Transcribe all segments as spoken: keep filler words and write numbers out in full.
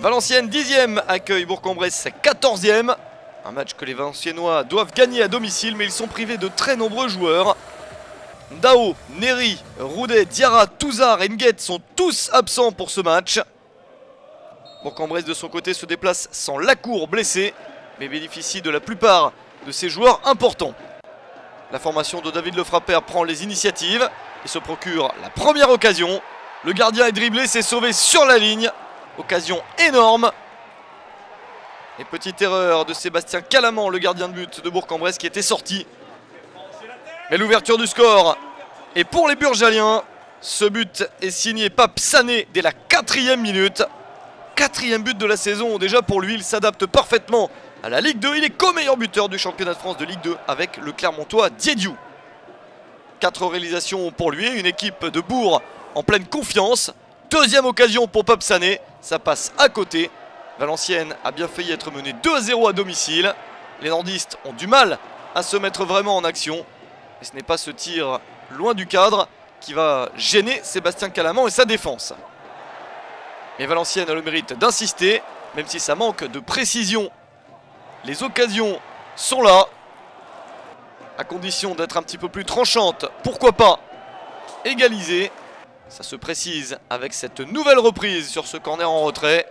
Valenciennes dixième accueille Bourg-en-Bresse quatorzième. Un match que les Valenciennois doivent gagner à domicile, mais ils sont privés de très nombreux joueurs. Dao, Neri, Roudet, Diarra, Touzard et Nguet sont tous absents pour ce match. Bourg-en-Bresse de son côté se déplace sans Lacour blessé, mais bénéficie de la plupart de ses joueurs importants. La formation de David Lefrapper prend les initiatives et se procure la première occasion. Le gardien est dribblé, s'est sauvé sur la ligne. Occasion énorme. Et petite erreur de Sébastien Calaman, le gardien de but de Bourg-en-Bresse, qui était sorti. Mais l'ouverture du score est pour les Burjaliens. Ce but est signé Pape Sané dès la quatrième minute. Quatrième but de la saison déjà pour lui. Il s'adapte parfaitement à la Ligue deux. Il est co-meilleur buteur du championnat de France de Ligue deux avec le Clermontois Diédiou. Quatre réalisations pour lui. Une équipe de Bourg en pleine confiance. Deuxième occasion pour Pape Sané. Ça passe à côté. Valenciennes a bien failli être mené deux à zéro à domicile. Les nordistes ont du mal à se mettre vraiment en action. Et ce n'est pas ce tir loin du cadre qui va gêner Sébastien Calaman et sa défense. Mais Valenciennes a le mérite d'insister, même si ça manque de précision. Les occasions sont là, à condition d'être un petit peu plus tranchante. Pourquoi pas égaliser? Ça se précise avec cette nouvelle reprise sur ce corner en retrait.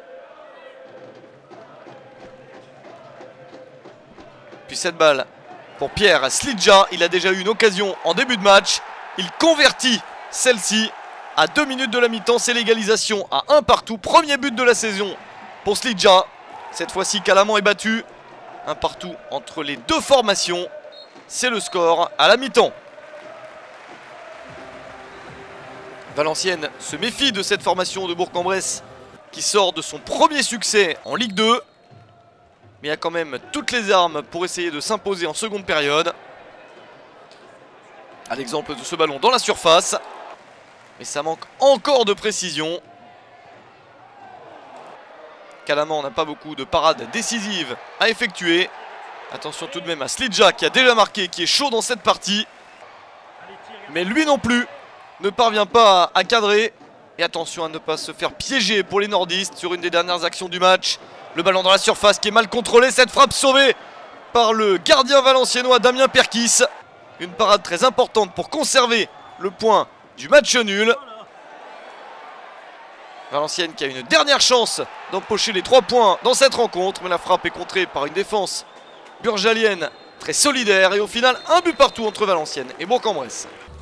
Puis cette balle pour Pierre Slidja. Il a déjà eu une occasion en début de match. Il convertit celle-ci à deux minutes de la mi-temps. C'est l'égalisation à un partout. Premier but de la saison pour Slidja. Cette fois-ci, Calaman est battu. Un partout entre les deux formations. C'est le score à la mi-temps. Valenciennes se méfie de cette formation de Bourg-en-Bresse qui sort de son premier succès en Ligue deux. Mais il y a quand même toutes les armes pour essayer de s'imposer en seconde période. À l'exemple de ce ballon dans la surface. Mais ça manque encore de précision. Calaman n'a pas beaucoup de parades décisives à effectuer. Attention tout de même à Slidja qui a déjà marqué, qui est chaud dans cette partie. Mais lui non plus ne parvient pas à cadrer. Et attention à ne pas se faire piéger pour les nordistes sur une des dernières actions du match. Le ballon dans la surface qui est mal contrôlé. Cette frappe sauvée par le gardien valenciennois Damien Perkis. Une parade très importante pour conserver le point du match nul. Valenciennes qui a une dernière chance d'empocher les trois points dans cette rencontre. Mais la frappe est contrée par une défense burjalienne très solidaire. Et au final, un but partout entre Valenciennes et Bourg-en-Bresse.